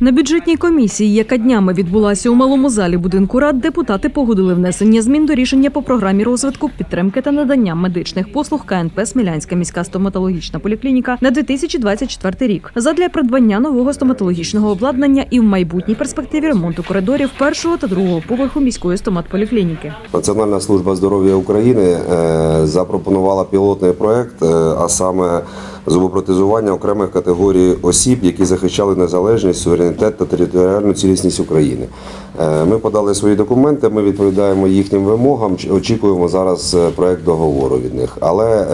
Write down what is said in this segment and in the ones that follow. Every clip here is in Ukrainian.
На бюджетній комісії, яка днями відбулася у малому залі будинку рад, депутати погодили внесення змін до рішення по програмі розвитку, підтримки та надання медичних послуг КНП «Смілянська міська стоматологічна поліклініка» на 2024 рік задля придбання нового стоматологічного обладнання і в майбутній перспективі ремонту коридорів першого та другого поверху міської стоматполіклініки. Національна служба здоров'я України запропонувала пілотний проект, а саме зубопротезування окремих категорій осіб, які захищали незалежність, суверенітет та територіальну цілісність України. Ми подали свої документи, ми відповідаємо їхнім вимогам, очікуємо зараз проект договору від них. Але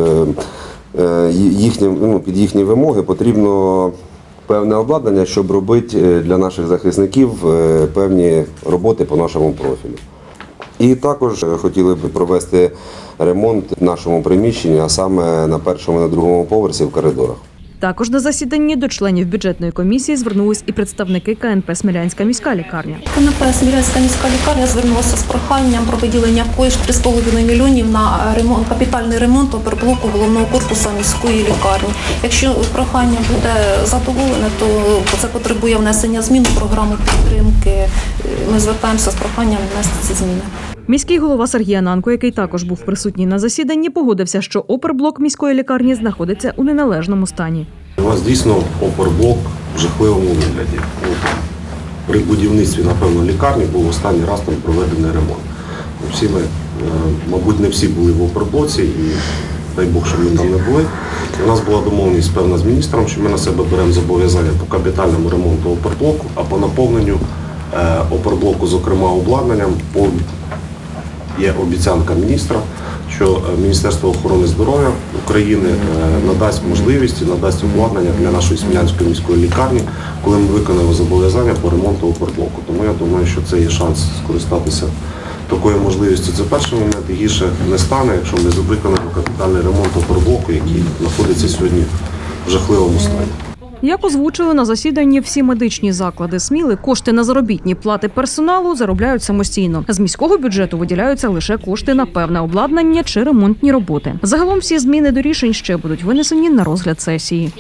під їхні вимоги потрібно певне обладнання, щоб робити для наших захисників певні роботи по нашому профілю. І також хотіли б провести ремонт в нашому приміщенні, а саме на першому і на другому поверсі в коридорах. Також на засіданні до членів бюджетної комісії звернулись і представники КНП «Смілянська міська лікарня». КНП «Смілянська міська лікарня» звернулася з проханням про виділення коштів 3,5 мільйонів на капітальний ремонт оперблоку головного корпусу міської лікарні. Якщо прохання буде задоволене, то це потребує внесення змін у програму підтримки. Ми звертаємося з проханням внести ці зміни. Міський голова Сергій Ананко, який також був присутній на засіданні, погодився, що оперблок міської лікарні знаходиться у неналежному стані. У нас дійсно оперблок в жахливому вигляді. При будівництві, напевно, лікарні був останній раз там проведений ремонт. Всі ми, мабуть, не всі були в оперблоці, і дай Бог, що ми там не були. У нас була домовленість певна з міністром, що ми на себе беремо зобов'язання по капітальному ремонту оперблоку, а по наповненню оперблоку, зокрема обладнанням, є обіцянка міністра, що Міністерство охорони здоров'я України надасть можливість і надасть обладнання для нашої Смілянської міської лікарні, коли ми виконаємо зобов'язання по ремонту оперблоку. Тому я думаю, що це є шанс скористатися такою можливістю. Це перший момент, і гірше не стане, якщо ми виконаємо капітальний ремонт оперблоку, який знаходиться сьогодні в жахливому стані. Як озвучили на засіданні, всі медичні заклади Сміли кошти на заробітні плати персоналу заробляють самостійно. З міського бюджету виділяються лише кошти на певне обладнання чи ремонтні роботи. Загалом всі зміни до рішень ще будуть винесені на розгляд сесії.